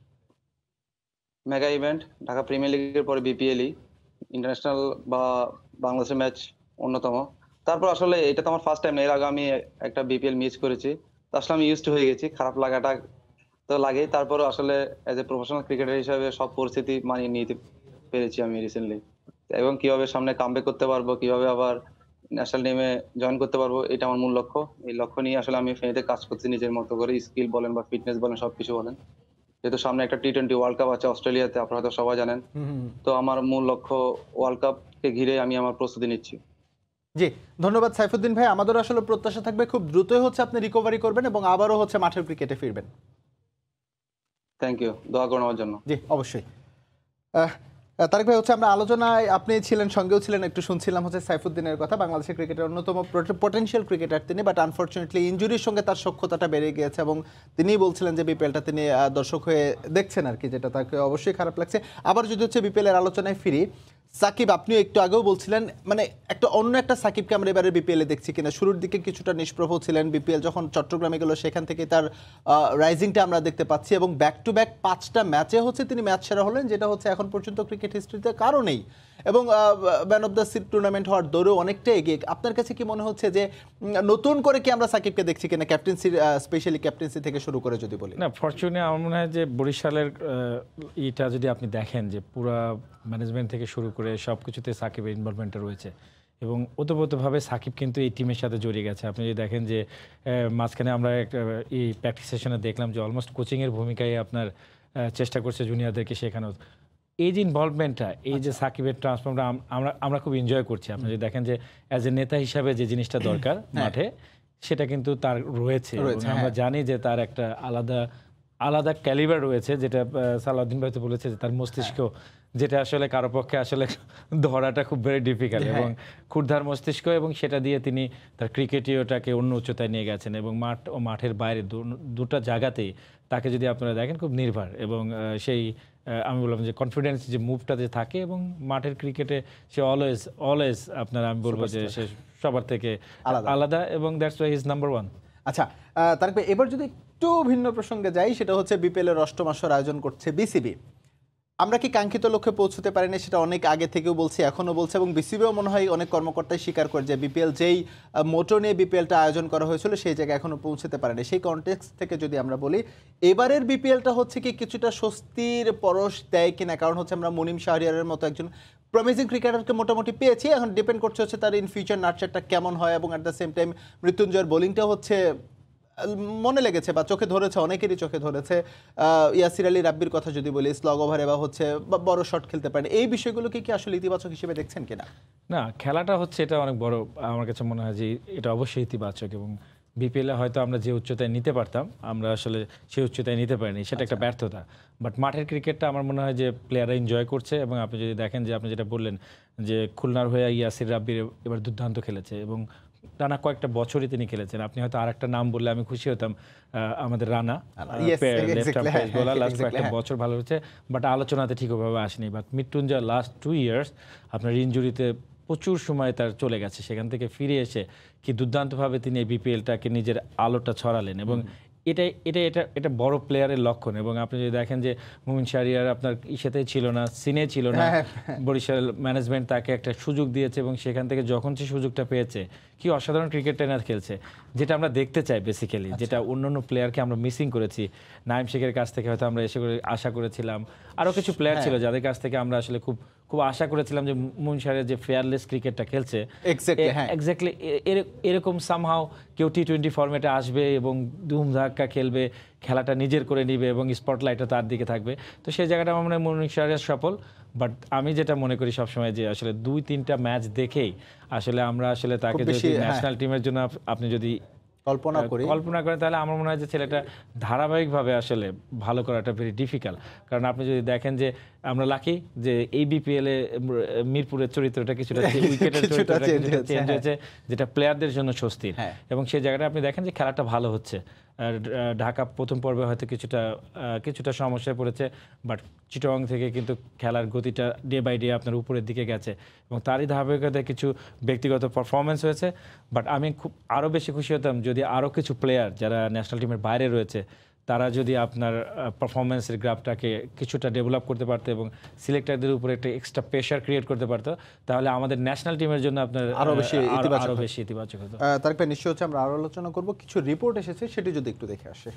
মেগা ইভেন্ট ঢাকা প্রিমিয়ার লিগের পরে বিপিএলই ইন্টারন্যাশনাল বা বাংলাদেশের ম্যাচ অন্যতম। তারপর আসলে এটা তো আমার ফার্স্ট টাইম না, এর আগে আমি একটা বিপিএল মিস করেছি, তো আসলে আমি ইউজড হয়ে গেছি, খারাপ লাগাটা তো লাগেই। তারপরও আসলে এজ এ প্রফেশনাল ক্রিকেটার হিসাবে সব পরিস্থিতি মানিয়ে নিতে পেরেছি আমি রিসেন্টলি, এবং কিভাবে সামনে কামব্যাক করতে পারবো, কিভাবে আবার ন্যাশনাল টিমে জয়েন করতে পারবো, এটা আমার মূল লক্ষ্য। এই লক্ষ্য নিয়ে আসলে আমি ফেনীতে কাজ করছি নিজের মতো করে, স্কিল বলেন বা ফিটনেস বলেন সবকিছু বলেন। যেহেতু সামনে একটা টি টোয়েন্টি ওয়ার্ল্ড কাপ আছে অস্ট্রেলিয়াতে, আপনারা হয়তো সবাই জানেন, তো আমার মূল লক্ষ্য ওয়ার্ল্ড কাপকে ঘিরে আমি আমার প্রস্তুতি নিচ্ছি। জি ধন্যবাদ সাইফুদ্দিন ভাই, আমাদের আসলে প্রত্যাশা থাকবে খুব দ্রুতই হচ্ছে আপনি রিকভারি করবেন এবং আবারও হচ্ছে মাঠের ক্রিকেটে ফিরবেন। থ্যাংক ইউ, দোয়া করুন আমার জন্য। জি অবশ্যই। আহ, তারেক ভাই হচ্ছে আমরা আলোচনায় আপনি ছিলেন, সঙ্গেও ছিলেন, একটু শুনছিলাম হচ্ছে সাইফুদ্দিনের কথা, বাংলাদেশের ক্রিকেটের অন্যতম পটেনশিয়াল ক্রিকেটার তিনি, বাট আনফর্চুনেটলি ইনজুরির সঙ্গে তার সক্ষতাটা বেড়ে গিয়েছে এবং তিনিই বলছিলেন যে বিপিএলটা তিনি আহ, দর্শক হয়ে দেখছেন আর কি, যেটা তাকে অবশ্যই খারাপ লাগছে। আবার যদি হচ্ছে বিপিএলের আলোচনায় ফিরি, সাকিব আপনিও একটু আগেও বলছিলেন মানে একটা অন্য একটা সাকিবকে আমরা এবারে বিপিএলে দেখছি কিনা। শুরুর দিকে কিছুটা নিষ্প্রভ ছিলেন, বিপিএল যখন চট্টগ্রামে গেল সেখান থেকে তার রাইজিংটা আমরা দেখতে পাচ্ছি এবং ব্যাক টু ব্যাক পাঁচটা ম্যাচে হচ্ছে তিনি ম্যাচ সেরা হলেন, যেটা হচ্ছে এখন পর্যন্ত ক্রিকেট হিস্ট্রিতে কারো নেই এবং man of the series tournament হওয়ার দৌড়েও অনেকটা এগিয়ে। আপনার কাছে কি মনে হচ্ছে যে নতুন করে কি আমরা সাকিবকে দেখছি কিনা, ক্যাপ্টেন্সি স্পেশালি ক্যাপ্টেন্সি থেকে শুরু করে যদি বলি? না, ফরচুনে আমার মনে হয় যে বরিশালের এটা যদি আপনি দেখেন যে পুরা ম্যানেজমেন্ট থেকে শুরু করে সব কিছুতে সাকিবের ইনভলভমেন্টটা রয়েছে এবং ওতপ্রোতভাবে সাকিব কিন্তু এই টিমের সাথে জড়িয়ে গেছে। আপনি যদি দেখেন যে মাঝখানে আমরা একটা এই প্র্যাকটিস সেশনে দেখলাম যে অলমোস্ট কোচিংয়ের ভূমিকায় আপনার চেষ্টা করছে জুনিয়রদেরকে শেখানোর। এই যে ইনভলভমেন্টটা, এই যে সাকিবের ট্রান্সফর্মটা আমরা আমরা খুব এনজয় করছি। আপনি যদি দেখেন যে অ্যাজ এ নেতা হিসাবে যে জিনিসটা দরকার মাঠে, সেটা কিন্তু তার রয়েছে। আমরা জানি যে তার একটা আলাদা আলাদা ক্যালিবার রয়েছে, যেটা সালাউদ্দিন ভাই তো বলেছে যে তার মস্তিষ্ক, যেটা আসলে কারো পক্ষে আসলে ধরাটা খুব ভেরি ডিফিকাল্ট এবং ক্ষুরধার মস্তিষ্ক, এবং সেটা দিয়ে তিনি তার ক্রিকেটীয়টাকে অন্য উচ্চতায় নিয়ে গেছেন এবং মাঠ ও মাঠের বাইরে দুটো জায়গাতেই তাকে যদি আপনারা দেখেন খুব নির্ভর এবং সেই আমি বললাম যে কনফিডেন্স যে মুভটা যে থাকে এবং মাঠের ক্রিকেটে সে অলওয়েজ অলওয়েজ আপনারা আমি বলবো যে সে সবার থেকে আলাদা এবং that's why is number one. আচ্ছা তারপর এবার যদি একটু ভিন্ন প্রসঙ্গে যাই, সেটা হচ্ছে বিপিএলের অষ্টম আসর আয়োজন করছে বিসিবি। আমরা কি কাঙ্ক্ষিত লক্ষ্যে পৌঁছতে পারিনি, সেটা অনেক আগে থেকেও বলছি, এখনও বলছে এবং বিসিবিও মনে হয় অনেক কর্মকর্তাই স্বীকার করে যে বিপিএল যেই মোটো নিয়ে বিপিএলটা আয়োজন করা হয়েছিল সেই জায়গায় এখনও পৌঁছতে পারেনি। সেই কনটেক্সট থেকে যদি আমরা বলি এবারের বিপিএলটা হচ্ছে কি কিছুটা স্বস্তির পরশ দেয় কিনা, কারণ হচ্ছে আমরা মুনিম শাহরিয়ারের মতো একজন প্রমিজিং ক্রিকেটারকে মোটামুটি পেয়েছি, এখন ডিপেন্ড করছে হচ্ছে তার ইন ফিউচার নার্চারটা কেমন হয় এবং অ্যাট দ্য সেম টাইম মৃত্যুঞ্জয়ের বোলিংটা হচ্ছে মনে লেগেছে বা চোখে ধরেছে, অনেকেরই চোখে ধরেছে। ইয়াসির আলী রাব্বির কথা যদি বলি, স্লগ ওভারে বা হচ্ছে বড় শট খেলতে পারেন, এই বিষয়গুলোকে কি আসলে ইতিবাচক হিসেবে দেখছেন কিনা? না, খেলাটা হচ্ছে এটা অনেক বড়, আমার কাছে মনে হয় যে এটা অবশ্যই ইতিবাচক এবং বিপিএলে হয়তো আমরা যে উচ্চতায় নিতে পারতাম আমরা আসলে সেই উচ্চতায় নিতে পারিনি, সেটা একটা ব্যর্থতা। বাট মাঠের ক্রিকেটটা আমার মনে হয় যে প্লেয়াররা এনজয় করছে এবং আপনি যদি দেখেন যে আপনি যেটা বললেন যে খুলনার হয়ে ইয়াসির রাব্বির এবার দুর্দান্ত খেলেছে এবং টানা কয়েকটা বছরই তিনি খেলেছেন। আপনি হয়তো আর একটা নাম বললে আমি খুশি হতাম, আমাদের রানা লাস্ট কয়েকটা বছর ভালো হচ্ছে, বাট আলোচনাতে ঠিকভাবে আসেনি। But Mrittunjoy last two years আপনার ইনজুরিতে প্রচুর সময় তার চলে গেছে, সেখান থেকে ফিরে এসে কি দুর্দান্তভাবে তিনি এই বিপিএলটাকে নিজের আলোটা ছড়ালেন এবং এটাই এটা এটা এটা বড় প্লেয়ারের লক্ষণ। এবং আপনি যদি দেখেন যে মুমিন শাহরিয়ার আপনার ইসেতেই ছিল না, সিনে ছিল না, বরিশাল ম্যানেজমেন্ট তাকে একটা সুযোগ দিয়েছে এবং সেখান থেকে যখন সে সুযোগটা পেয়েছে কি অসাধারণ ক্রিকেট ট্রেনার খেলছে, যেটা আমরা দেখতে চাই বেসিক্যালি, যেটা অন্যান্য প্লেয়ারকে আমরা মিসিং করেছি। নাইম শেখের কাছ থেকে হয়তো আমরা এসে করে আশা করেছিলাম, আরও কিছু প্লেয়ার ছিল যাদের কাছ থেকে আমরা আসলে খুব খুব আশা করেছিলাম যে মুমিন শাহরিয়ার যে ফেয়ারলেস ক্রিকেটটা খেলছে এক্স্যাক্টলি এরকম সামহাও কেউ টি টোয়েন্টি ফর্মেটে আসবে এবং ধুমধাক্কা খেলবে, খেলাটা নিজের করে নিবে এবং স্পটলাইটটা তার দিকে থাকবে। তো সেই জায়গাটা আমার মনে হয় মুমিন শাহরিয়ার সফল। বাট আমি যেটা মনে করি সবসময় যে আসলে দুই তিনটা ম্যাচ দেখেই আসলে আমরা আসলে তাকে যদি ন্যাশনাল টিমের জন্য আপনি যদি কল্পনা করি কল্পনা করেন তাহলে আমার মনে হয় যে ছেলেটা ধারাবাহিকভাবে আসলে ভালো করাটা ভেরি ডিফিকাল্ট। কারণ আপনি যদি দেখেন যে আমরা লাকি যে এই বিপিএলে মিরপুরের চরিত্রটা কিছুটা উইকেটের চরিত্রটা কিছুটা চেঞ্জ হয়েছে, যেটা প্লেয়ারদের জন্য স্বস্তির এবং সেই জায়গাটা আপনি দেখেন যে খেলাটা ভালো হচ্ছে। ঢাকা প্রথম পর্বে হয়তো কিছুটা কিছুটা সমস্যায় পড়েছে, বাট চিটং থেকে কিন্তু খেলার গতিটা ডে বাই ডে আপনার উপরের দিকে গেছে এবং তারই ধারাবাহিকতায় কিছু ব্যক্তিগত পারফরমেন্স হয়েছে। বাট আমি খুব আরও বেশি খুশি হতাম যদি আরও কিছু প্লেয়ার যারা ন্যাশনাল টিমের বাইরে রয়েছে তারা যদি আপনার পারফরমেন্সের গ্রাফটাকে কিছুটা ডেভেলপ করতে পারতো এবং সিলেক্টরদের উপরে একটা এক্সট্রা প্রেশার ক্রিয়েট করতে পারতো, তাহলে আমাদের ন্যাশনাল টিমের জন্য আপনার আরও বেশি ইতিবাচক আরও বেশি ইতিবাচক হতো। তার পরে নিশ্চয় হচ্ছে আমরা আরও আলোচনা করবো, কিছু রিপোর্ট এসেছে সেটি যদি একটু দেখে আসে।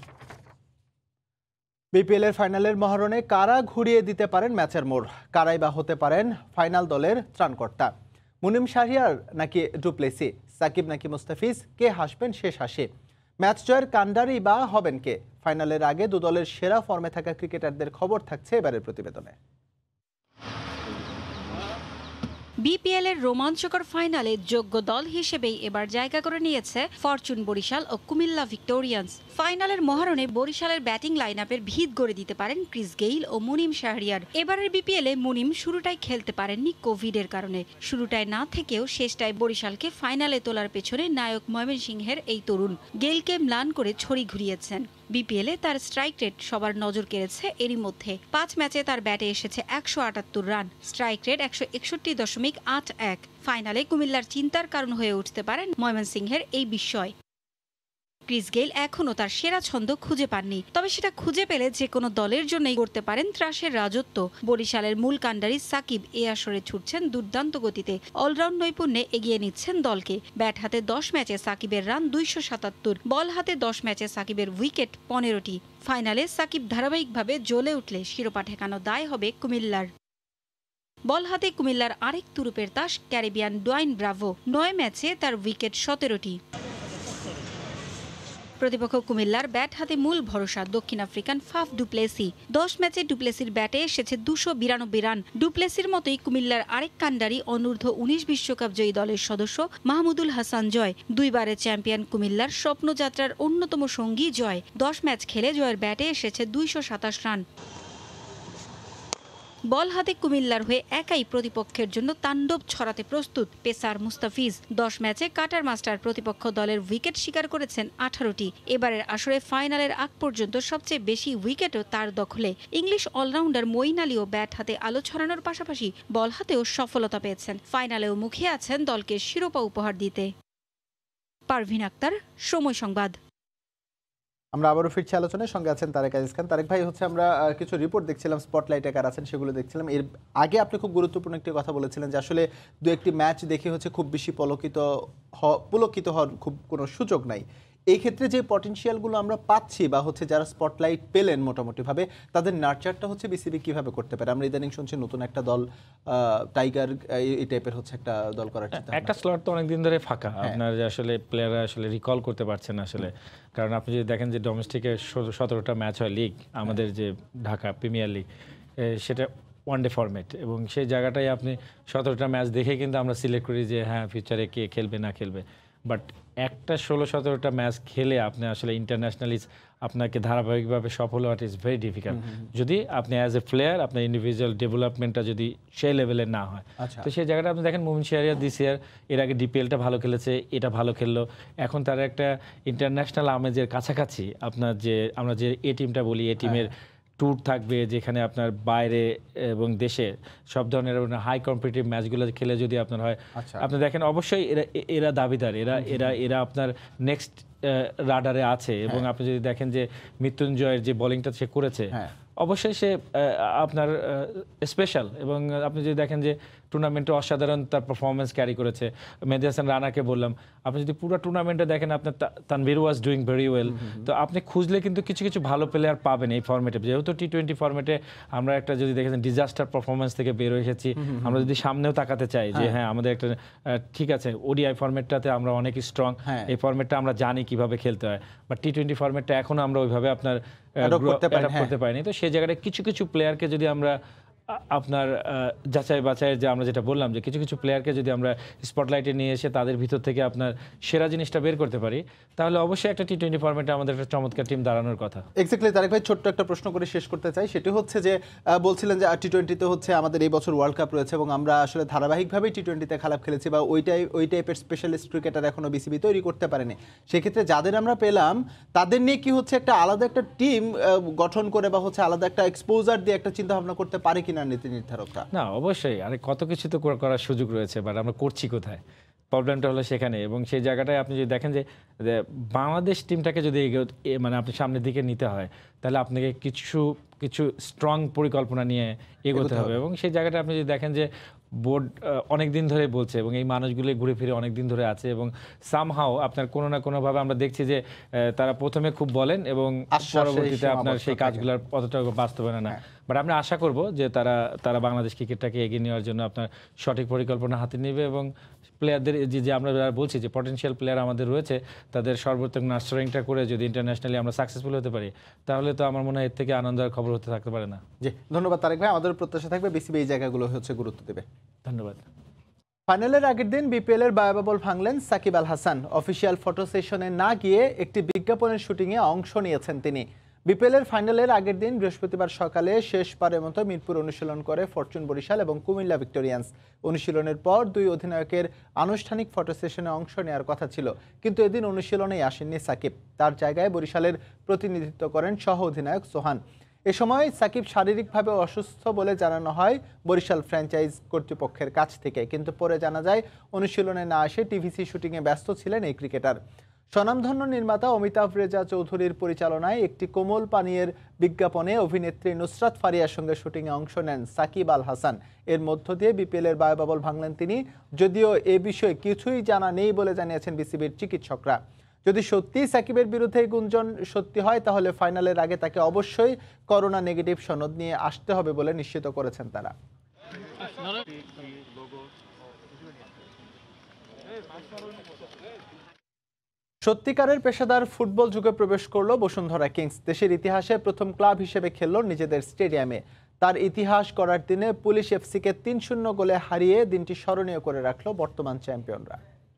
বিপিএল এর ফাইনালের মহারণে কারা ঘুরিয়ে দিতে পারেন ম্যাচের মোড়, কারাই বা হতে পারেন ফাইনাল দলের ত্রাণকর্তা? মুনিম শাহরিয়ার নাকি ডুপ্লেসি, সাকিব নাকি মুস্তাফিজ, কে হাসবেন শেষ হাসি? ম্যাচ জয়ের কান্ডারি বা হবেন কে? ফাইনালের আগে দু দলের সেরা ফর্মে থাকা ক্রিকেটারদের খবর থাকছে এবারের প্রতিবেদনে। বিপিএল এর রোমাঞ্চকর ফাইনালে যোগ্য দল হিসেবেই এবার জায়গা করে নিয়েছে ফরচুন বরিশাল ও কুমিল্লা ভিক্টোরিয়ান্স। ফাইনালের মহারণে বরিশালের ব্যাটিং লাইনআপের ভিত গড়ে দিতে পারেন ক্রিস গেইল ও মুনিম শাহরিয়ার। এবারের বিপিএলে মুনিম শুরুটায় খেলতে পারেননি কোভিডের কারণে। শুরুটায় না থেকেও শেষটায় বরিশালকে ফাইনালে তোলার পেছনে নায়ক ময়মনসিংহের এই তরুণ গেইলকে ম্লান করে ছড়ি ঘুরিয়েছেন। বিপিএলে তার স্ট্রাইক রেট সবার নজর কেড়েছে। এরই মধ্যে পাঁচ ম্যাচে তার ব্যাটে এসেছে একশো আটাত্তর রান, স্ট্রাইক রেট একশো একষট্টি দশমিক আট এক। ফাইনালে কুমিল্লার চিন্তার কারণ হয়ে উঠতে পারেন ময়মনসিংহের এই বিস্ময়। ক্রিস গেইল এখনও তার সেরা ছন্দ খুঁজে পাননি, তবে সেটা খুঁজে পেলে যে কোনো দলের জন্যই করতে পারেন ত্রাসের রাজত্ব। বরিশালের মূল কাণ্ডারি সাকিব এ আসরে ছুটছেন দুর্দান্ত গতিতে, অলরাউন্ড নৈপুণ্যে এগিয়ে নিচ্ছেন দলকে। ব্যাট হাতে দশ ম্যাচে সাকিবের রান দুইশো সাতাত্তর, বল হাতে দশ ম্যাচে সাকিবের উইকেট পনেরোটি। ফাইনালে সাকিব ধারাবাহিকভাবে জ্বলে উঠলে শিরোপা ঠেকানো দায় হবে কুমিল্লার। বল হাতে কুমিল্লার আরেক তুরুপের তাস ক্যারিবিয়ান ডোয়াইন ব্রাভো, নয় ম্যাচে তার উইকেট সতেরোটি। প্রতিপক্ষ কুমিল্লার ব্যাট হাতে মূল ভরসা দক্ষিণ আফ্রিকান ফাফ ডুপ্লেসি। দশ ম্যাচে ডুপ্লেসির ব্যাটে এসেছে দুশো বিরানব্বই রান। ডুপ্লেসির মতোই কুমিল্লার আরেক কাণ্ডারি অনূর্ধ্ব উনিশ বিশ্বকাপ জয়ী দলের সদস্য মাহমুদুল হাসান জয়। দুইবারের চ্যাম্পিয়ন কুমিল্লার স্বপ্নযাত্রার অন্যতম সঙ্গী জয়। দশ ম্যাচ খেলে জয়ের ব্যাটে এসেছে দুইশো সাতাশ রান। বল হাতে কুমিল্লার হয়ে একাই প্রতিপক্ষের জন্য তাণ্ডব ছড়াতে প্রস্তুত পেসার মুস্তাফিজ। দশ ম্যাচে কাটার মাস্টার প্রতিপক্ষ দলের উইকেট শিকার করেছেন আঠারোটি। এবারের আসরে ফাইনালের আগ পর্যন্ত সবচেয়ে বেশি উইকেটও তার দখলে। ইংলিশ অলরাউন্ডার মঈন আলীও ব্যাট হাতে আলো ছড়ানোর পাশাপাশি বল হাতেও সফলতা পেয়েছেন। ফাইনালেও মুখে আছেন দলকে শিরোপা উপহার দিতে। পারভিন আক্তার, সময় সংবাদ। আমরা আবারও ফিরছি আলোচনায়, সঙ্গে আছেন তারেক আজিজ খান। তারেক ভাই, হচ্ছে আমরা কিছু রিপোর্ট দেখছিলাম, স্পটলাইটে কার আছেন সেগুলো দেখছিলাম। এর আগে আপনি খুব গুরুত্বপূর্ণ একটি কথা বলেছিলেন যে আসলে দু একটি ম্যাচ দেখে হচ্ছে খুব বেশি পলকিত পুলকিত হওয়ার খুব কোনো সুযোগ নাই। এই ক্ষেত্রে যে পটেনশিয়ালগুলো আমরা পাচ্ছি বা হচ্ছে যারা স্পটলাইট পেলেন মোটামুটিভাবে, তাদের নার্চারটা হচ্ছে বিসিবি কিভাবে করতে পারে? আমরা ইদানিং শুনছি নতুন একটা দল টাইগার এই টাইপের হচ্ছে একটা দল করার চিন্তা। একটা স্লট তো অনেকদিন ধরে ফাঁকা, আপনার যে আসলে প্লেয়াররা আসলে রিকল করতে পারছেন আসলে। কারণ আপনি যদি দেখেন যে ডোমেস্টিকে সতেরোটা ম্যাচ হয় লিগ, আমাদের যে ঢাকা প্রিমিয়ার লিগ সেটা ওয়ান ডে ফরম্যাট, এবং সেই জায়গাটাই আপনি সতেরোটা ম্যাচ দেখে কিন্তু আমরা সিলেক্ট করি যে হ্যাঁ ফিউচারে কে খেলবে না খেলবে। বাট একটা ষোলো সতেরোটা ম্যাচ খেলে আপনি আসলে ইন্টারন্যাশনালি আপনাকে ধারাবাহিকভাবে সফল হওয়া ইজ ভেরি ডিফিকাল্ট, যদি আপনি অ্যাজ এ প্লেয়ার আপনার ইন্ডিভিজুয়াল ডেভেলপমেন্টটা যদি সেই লেভেলের না হয়। তো সেই জায়গাটা আপনি দেখেন মুমিন শাহরিয়ার দিস ইয়ার, এর আগে ডিপিএলটা ভালো খেলেছে, এটা ভালো খেললো, এখন তার একটা ইন্টারন্যাশনাল আমেজের কাছাকাছি আপনার যে আমরা যে এ টিমটা বলি, এ টিমের ট্যুর থাকবে যেখানে আপনার বাইরে এবং দেশে সব ধরনের হাই কম্পিটিটিভ ম্যাচগুলো খেলে যদি আপনার হয়, আপনি দেখেন অবশ্যই এরা এরা দাবিদার, এরা এরা এরা আপনার নেক্সট রাডারে আছে। এবং আপনি যদি দেখেন যে মৃত্যুঞ্জয়ের যে বোলিংটা সে করেছে, অবশ্যই সে আপনার স্পেশাল। এবং আপনি যদি দেখেন যে টুর্নামেন্টে অসাধারণ তার পারফরমেন্স ক্যারি করেছে। মেহেদী হাসান রানাকে বললাম, আপনি যদি পুরো টুর্নামেন্টে দেখেন আপনার Tanvir was doing very well. তো আপনি খুঁজলে কিন্তু কিছু কিছু ভালো প্লেয়ার পাবেন এই ফর্মেটে। যেহেতু টি টোয়েন্টি ফর্মেটে আমরা একটা যদি দেখেন ডিজাস্টার পারফরমেন্স থেকে বের হয়ে এসেছি, আমরা যদি সামনেও তাকাতে চাই যে হ্যাঁ আমাদের একটা ঠিক আছে ওডিআই ফর্মেটটাতে আমরা অনেক স্ট্রং, এই ফর্মেটটা আমরা জানি কিভাবে খেলতে হয়, বাট টি টোয়েন্টি ফর্মেটটা এখনো আমরা ওইভাবে আপনার করতে পারিনি। তো সেই জায়গায় কিছু কিছু প্লেয়ারকে যদি আমরা আপনার যাচাই বাছাইয়ের যে আমরা যেটা বললাম যে কিছু কিছু প্লেয়ারকে যদি আমরা স্পটলাইটে নিয়ে এসে তাদের ভিতর থেকে আপনার সেরা জিনিসটা বের করতে পারি, তাহলে অবশ্যই একটা টি টোয়েন্টি ফর্মেটে আমাদের একটা চমৎকার টিম দাঁড়ানোর কথা। এক্স্যাক্টলি তারেক ভাই, ছোট্ট একটা প্রশ্ন করে শেষ করতে চাই। সেটি হচ্ছে যে বলছিলেন যে টি টোয়েন্টিতে হচ্ছে আমাদের এই বছর ওয়ার্ল্ড কাপ রয়েছে এবং আমরা আসলে ধারাবাহিকভাবেই টি টোয়েন্টিতে খারাপ খেলেছি বা ওইটাই ওই টাইপের স্পেশালিস্ট ক্রিকেটার এখনো বিসিবি তৈরি করতে পারেনি। সেক্ষেত্রে যাদের আমরা পেলাম তাদের নিয়ে কি হচ্ছে একটা আলাদা একটা টিম গঠন করে বা হচ্ছে আলাদা একটা এক্সপোজার দিয়ে একটা চিন্তা ভাবনা করতে পারে কিনা নীতি নির্ধারক? না, অবশ্যই আরে কত কিছু তো করার সুযোগ রয়েছে, বাট আমরা করছি কোথায়? প্রবলেমটা হলো সেখানে। এবং সেই জায়গাটায় আপনি যদি দেখেন যে বাংলাদেশ টিমটাকে যদি মানে আপনি সামনের দিকে নিতে হয়, তাহলে আপনাকে কিছু কিছু স্ট্রং পরিকল্পনা নিয়ে এগোতে হবে। এবং সেই জায়গাটা আপনি যদি দেখেন যে বোর্ড অনেক দিন ধরে বলছে এবং এই মানুষগুলো ঘুরে ফিরে অনেক দিন ধরে আছে, এবং সামহাও আপনার কোনো না কোনোভাবে আমরা দেখছি যে তারা প্রথমে খুব বলেন এবং পরবর্তীতে আপনার সেই কাজগুলোর অতটা বাস্তবায়ন না। বাট আমরা আশা করব যে তারা তারা বাংলাদেশ ক্রিকেটটাকে এগিয়ে নেওয়ার জন্য আপনার সঠিক পরিকল্পনা হাতে নেবে এবং প্লেয়ারদের যে যে আমরা বলছি যে পটেনশিয়াল প্লেয়ার আমাদের রয়েছে তাদের সর্বোত্তম নার্সারিংটা করে যদি ইন্টারন্যাশনালি আমরা সাকসেসফুল হতে পারি, তাহলে তো আমার মনে হয় এর থেকে আনন্দের খবর হতে থাকতে পারে না। জি, ধন্যবাদ তারেক ভাই। আমাদের প্রত্যাশা থাকবে বিসিবি এই জায়গাগুলো হচ্ছে গুরুত্ব দেবে। ধন্যবাদ। ফাইনালের আগের দিন বিপিএল এর বায়াবাবল ভাঙলেন সাকিব আল হাসান। অফিসিয়াল ফটো সেশনে না গিয়ে একটি বিজ্ঞাপনের শুটিংয়ে অংশ নিয়েছেন তিনি। বিপিএল এর ফাইনালের আগের দিন বৃহস্পতিবার সকালে শেষবারের মতো মিরপুর অনুশীলন করে ফরচুন বরিশাল এবং কুমিল্লা ভিক্টোরিয়ান্স। অনুশীলনের পর দুই অধিনায়কের আনুষ্ঠানিক ফটো সেশনে অংশ নেওয়ার কথা ছিল, কিন্তু এদিন অনুশীলনেই আসেননি সাকিব। তার জায়গায় বরিশালের প্রতিনিধিত্ব করেন সহ অধিনায়ক সোহান। এ সময় সাকিব শারীরিকভাবে অসুস্থ বলে জানানো হয় বরিশাল ফ্র্যাঞ্চাইজ কর্তৃপক্ষের কাছ থেকে, কিন্তু পরে জানা যায় অনুশীলনে না এসে টিভিসি শুটিংয়ে ব্যস্ত ছিলেন এই ক্রিকেটার। স্বনামধন্য নির্মাতা অমিতাভ রেজা চৌধুরীর পরিচালনায় একটি কোমল পানীয়ের বিজ্ঞাপনে অভিনেত্রী নুসরাত ফারিয়ার সঙ্গে শুটিংয়ে অংশ নেন সাকিব আল হাসান। এর মধ্য দিয়ে বিপিএল এর বায়াবাবল ভাঙলেন তিনি, যদিও এ বিষয়ে কিছুই জানা নেই বলে জানিয়েছেন বিসিবির চিকিৎসকরা। যদি সত্যি সাকিবের বিরুদ্ধে গুঞ্জন সত্যি হয়, তাহলে ফাইনালের আগে তাকে অবশ্যই করোনা নেগেটিভ সনদ নিয়ে আসতে হবে বলে নিশ্চিত করেছেন তারা। সত্যিকারের পেশাদার ফুটবল যুগে প্রবেশ করল বসুন্ধরা কিংস। দেশের ইতিহাসে প্রথম ক্লাব হিসেবে খেলল নিজেদের স্টেডিয়ামে। তার ইতিহাস করার দিনে পুলিশ এফসিকে তিন শূন্য গোলে হারিয়ে দিনটি স্মরণীয় করে রাখল বর্তমান চ্যাম্পিয়নরা।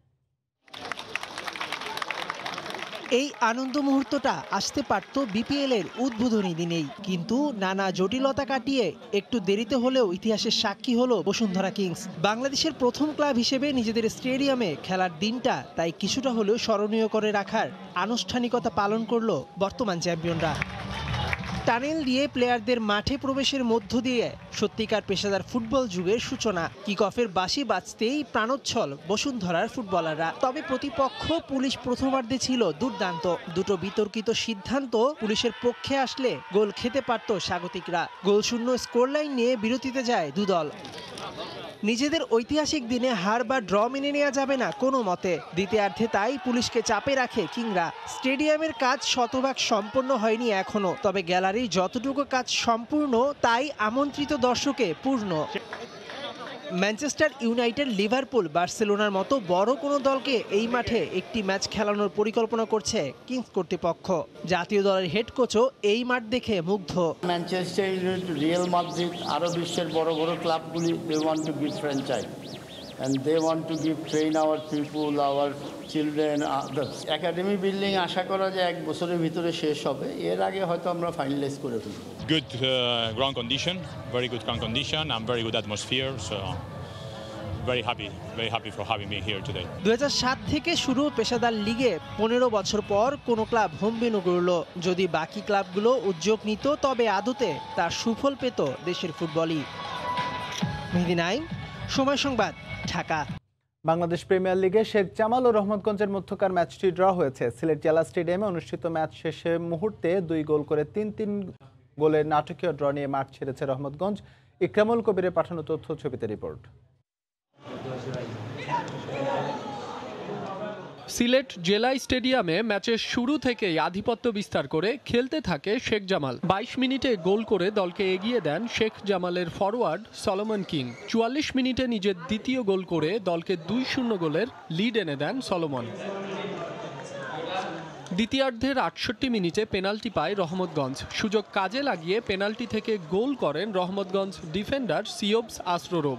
এই আনন্দ মুহূর্তটা আসতে পারত বিপিএল এর উদ্বোধনী দিনেই, কিন্তু নানা জটিলতা কাটিয়ে একটু দেরিতে হলেও ইতিহাসের সাক্ষী হলো বসুন্ধরা কিংস। বাংলাদেশের প্রথম ক্লাব হিসেবে নিজেদের স্টেডিয়ামে খেলার দিনটা তাই কিছুটা হলেও স্মরণীয় করে রাখার আনুষ্ঠানিকতা পালন করলো বর্তমান চ্যাম্পিয়নরা। টানেল দিয়ে প্লেয়ারদের মাঠে প্রবেশের মধ্য দিয়ে সত্যিকার পেশাদার ফুটবল যুগের সূচনা। কিক অফের বাঁশি বাজতেই প্রাণোচ্ছল বসুন্ধরার ফুটবলাররা। তবে প্রতিপক্ষ পুলিশ প্রথমার্ধে ছিল দুর্দান্ত। দুটো বিতর্কিত সিদ্ধান্ত পুলিশের পক্ষে আসলে গোল খেতে পারত স্বাগতিকরা। গোলশূন্য স্কোরলাইন নিয়ে বিরতিতে যায় দুদল। নিজেদের ঐতিহাসিক দিনে হার বা ড্র মেনে নেওয়া যাবে না কোনো মতে। দ্বিতীয়ার্ধে তাই পুলিশকে চাপে রাখে কিংরা। স্টেডিয়ামের কাজ শতভাগ সম্পন্ন হয়নি এখনো, তবে গ্যালারির যতটুকু কাজ সম্পূর্ণ তাই আমন্ত্রিত দর্শকে পূর্ণ। ম্যানচেস্টার ইউনাইটেড, লিভারপুল, বার্সেলোনার মতো বড় কোনো দলকে এই মাঠে একটি ম্যাচ খেলানোর পরিকল্পনা করছে কিংস কর্তৃপক্ষ। জাতীয় দলের হেড কোচও এই মাঠ দেখে মুগ্ধ। ম্যানচেস্টার ইউনাইটেড, রিয়াল মাদ্রিদ, আরও বিশ্বের বড় বড় ক্লাবগুলি they want to give franchise and they want to give train our people, our children. Academy building আশা করা যায় এক বছরের ভিতরে শেষ হবে। এর আগে হয়তো আমরা ফাইনালাইজ করে ফেলব। Good uh, ground condition, very good ground condition and very good atmosphere, so very happy, very happy for having me here today. দুই হাজার সাত থেকে শুরু পেশাদার লিগে পনেরো বছর পর কোনো ক্লাব হোম ভেন্যু গড়ল। যদি বাকি ক্লাবগুলো উদ্যোগ নিত, তবে আদতে তার সুফল পেত দেশের ফুটবলই। মেহেদী নাইম, সময় সংবাদ, ঢাকা। বাংলাদেশ প্রিমিয়ার লিগে শেখ জামাল ও রহমতগঞ্জের মধ্যকার ম্যাচটি ড্র হয়েছে। সিলেট জেলা স্টেডিয়ামে অনুষ্ঠিত ম্যাচ শেষে মুহূর্তে দুই গোল করে তিন তিন গোলের নাটকীয় ড্র নিয়ে মাঠ ছেড়েছে রহমতগঞ্জ। ইকরামুল কবিরের পাঠানো তথ্য ছবিতে রিপোর্ট। সিলেট জেলা স্টেডিয়ামে ম্যাচের শুরু থেকেই আধিপত্য বিস্তার করে খেলতে থাকে শেখ জামাল। বাইশ মিনিটে গোল করে দলকে এগিয়ে দেন শেখ জামালের ফরওয়ার্ড সলোমন কিং। চুয়াল্লিশ মিনিটে নিজের দ্বিতীয় গোল করে দলকে দুই শূন্য গোলের লিড এনে দেন সলোমন। দ্বিতীয়ার্ধের আটষট্টি মিনিটে পেনাল্টি পায় রহমতগঞ্জ। সুযোগ কাজে লাগিয়ে পেনাল্টি থেকে গোল করেন রহমতগঞ্জ ডিফেন্ডার সিওবস আসরোরব।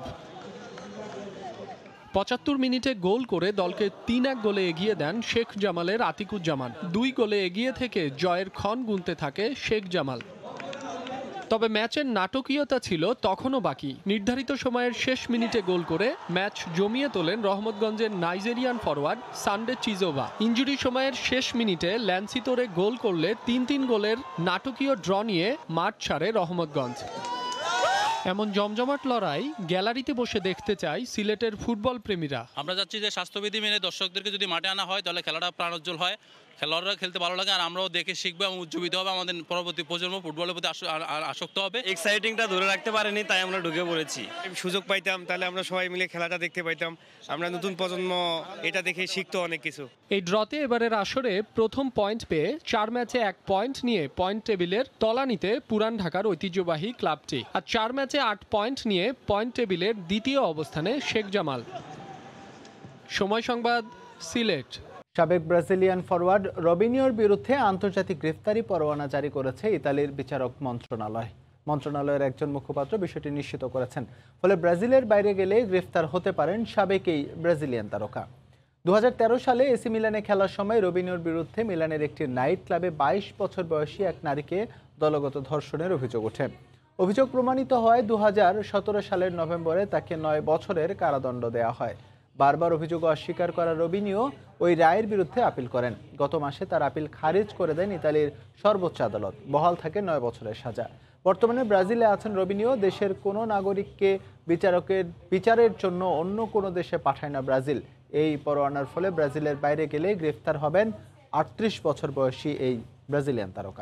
পঁচাত্তর মিনিটে গোল করে দলকে তিন এক গোলে এগিয়ে দেন শেখ জামালের আতিকুজ্জামান। দুই গোলে এগিয়ে থেকে জয়ের ক্ষণ গুনতে থাকে শেখ জামাল। তবে ম্যাচের নাটকীয়তা ছিল তখনও বাকি। নির্ধারিত সময়ের শেষ মিনিটে গোল করে ম্যাচ জমিয়ে তোলেন রহমতগঞ্জের নাইজেরিয়ান ফরওয়ার্ড সানডে চিজোভা। ইনজুরি সময়ের শেষ মিনিটে ল্যান্সিতোরে গোল করলে তিন তিন গোলের নাটকীয় ড্র নিয়ে মাঠ ছাড়ে রহমতগঞ্জ। এমন জমজমাট লড়াই গ্যালারিতে বসে দেখতে চাই সিলেটের ফুটবল প্রেমীরা। আমরা চাচ্ছি যে স্বাস্থ্যবিধি মেনে দর্শকদেরকে যদি মাঠে আনা হয়, তাহলে খেলাটা প্রাণোজ্জ্বল হয়, খেলোয়াড়রা খেলতে ভালো লাগে, আর আমরাও দেখে শিখবো এবং উজ্জীবিত হবে। আমাদের পরবর্তী প্রজন্ম ফুটবলের প্রতি আসক্ত হবে। এক্সাইটিংটা ধরে রাখতে পারেনি, তাই আমরা ঢুকে পড়েছি। সুযোগ পাইতাম তাহলে আমরা সবাই মিলে খেলাটা দেখতে পাইতাম। আমরা নতুন প্রজন্ম এটা দেখে শিখতো অনেক কিছু। এই ড্রতে এবারের আসরে প্রথম পয়েন্ট পেয়ে চার ম্যাচে এক পয়েন্ট নিয়ে পয়েন্ট টেবিলের তলানিতে পুরান ঢাকার ঐতিহ্যবাহী ক্লাবটি, আর চার ম্যাচে আট পয়েন্ট নিয়ে পয়েন্ট টেবিলের দ্বিতীয় অবস্থানে শেখ জামাল। সময় সংবাদ, সিলেট। সাবেক ব্রাজিলিয়ান ফরওয়ার্ড রবিনিওর বিরুদ্ধে আন্তর্জাতিক গ্রেফতারি পরোয়ানা জারি করেছে ইতালির বিচারক মন্ত্রণালয়। মন্ত্রণালয়ের একজন মুখপাত্র বিষয়টি নিশ্চিত করেছেন। ফলে ব্রাজিলের বাইরে গেলে গ্রেফতার হতে পারেন সাবেক এই ব্রাজিলিয়ান তারকা। দু হাজার তেরো সালে এসি মিলানে খেলার সময় রবিনিয়োর বিরুদ্ধে মিলানের একটি নাইট ক্লাবে বাইশ বছর বয়সী এক নারীকে দলগত ধর্ষণের অভিযোগ ওঠে। অভিযোগ প্রমাণিত হয় দু হাজার সতেরো সালের নভেম্বরে তাকে নয় বছরের কারাদণ্ড দেওয়া হয়। বারবার অভিযোগ অস্বীকার করা রবিনিও ওই রায়ের বিরুদ্ধে আপিল করেন। গত মাসে তার আপিল খারিজ করে দেন ইতালির সর্বোচ্চ আদালত। বহাল থাকে নয় বছরের সাজা। বর্তমানে ব্রাজিলে আছেন রবিনিও। দেশের কোনো নাগরিককে বিচারকের বিচারের জন্য অন্য কোনো দেশে পাঠায় না ব্রাজিল। এই পরোয়ানার ফলে ব্রাজিলের বাইরে গেলে গ্রেফতার হবেন আটত্রিশ বছর বয়সী এই ব্রাজিলিয়ান তারকা।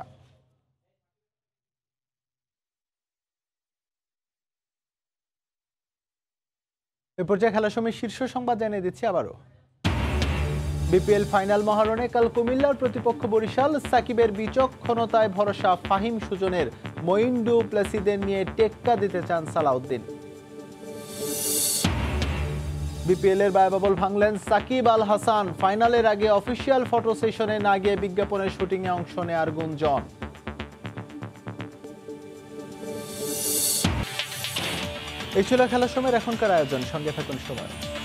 এ পর্যায়ে খেলার সময় শীর্ষ সংবাদ জানিয়ে দিচ্ছি আবারও। বিপিএল ফাইনাল মহারণে কাল কুমিল্লার প্রতিপক্ষ বরিশাল। সাকিবের বিচক্ষণতায় ভরসা ফাহিম সুজনের। মঈন প্লেসিদের নিয়ে টেক্কা দিতে চান সালাউদ্দিন। বিপিএল এর ব্যয়বহুল ভাঙলেন সাকিব আল হাসান। ফাইনালের আগে অফিসিয়াল ফটো সেশনে না গিয়ে বিজ্ঞাপনের শুটিংয়ে অংশ নেয়ার গুঞ্জন। এই ছিল খেলার সময়ের এখনকার আয়োজন। সঙ্গে থাকুন সবাই।